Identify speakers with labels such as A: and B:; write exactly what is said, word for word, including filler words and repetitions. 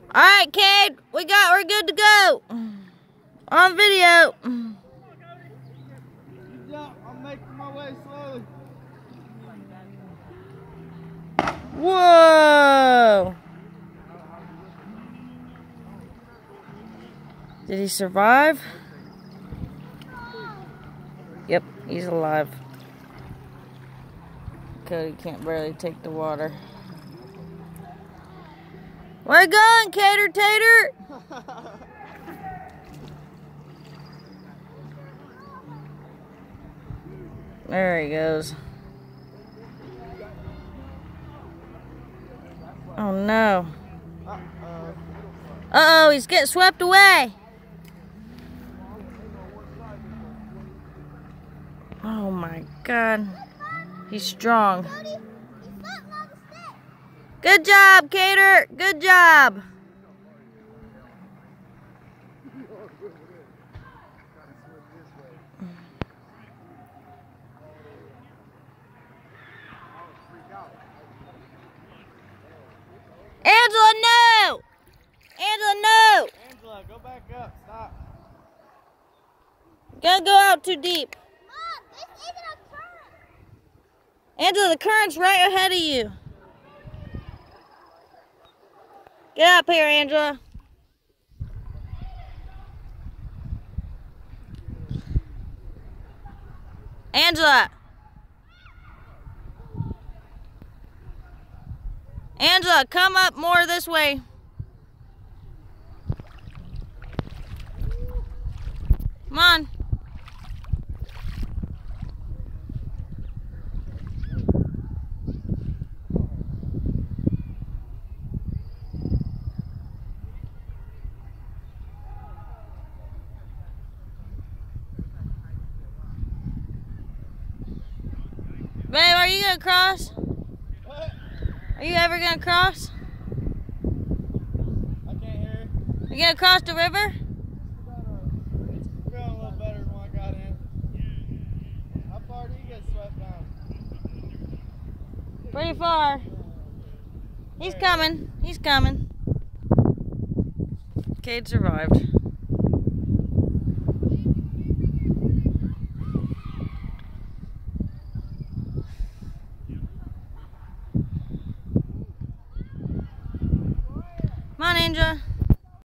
A: All right, Cade, we got, we're good to go. On video.
B: I'm making my way slowly.
A: Whoa. Did he survive? Yep, he's alive. Cody can't barely take the water. Where you going, Cater Tater? There he goes. Oh no.
B: Uh-oh.
A: Uh-oh, he's getting swept away. Oh my God. He's strong. Good job, Cater. Good job. Angela, no! Angela, no!
B: Angela, go back up. Stop.
A: Gotta go out too deep.
C: Mom, this isn't a current.
A: Angela, the current's right ahead of you. Get up here, Angela. Angela. Angela, come up more this way. Come on. Babe, are you gonna cross?
B: What?
A: Are you ever gonna cross?
B: I can't hear.
A: You gonna cross the river?
B: It's feeling a little better than when I got in. How far do you get swept down?
A: Pretty far. He's coming. He's coming. Cade survived. Come on, Angel.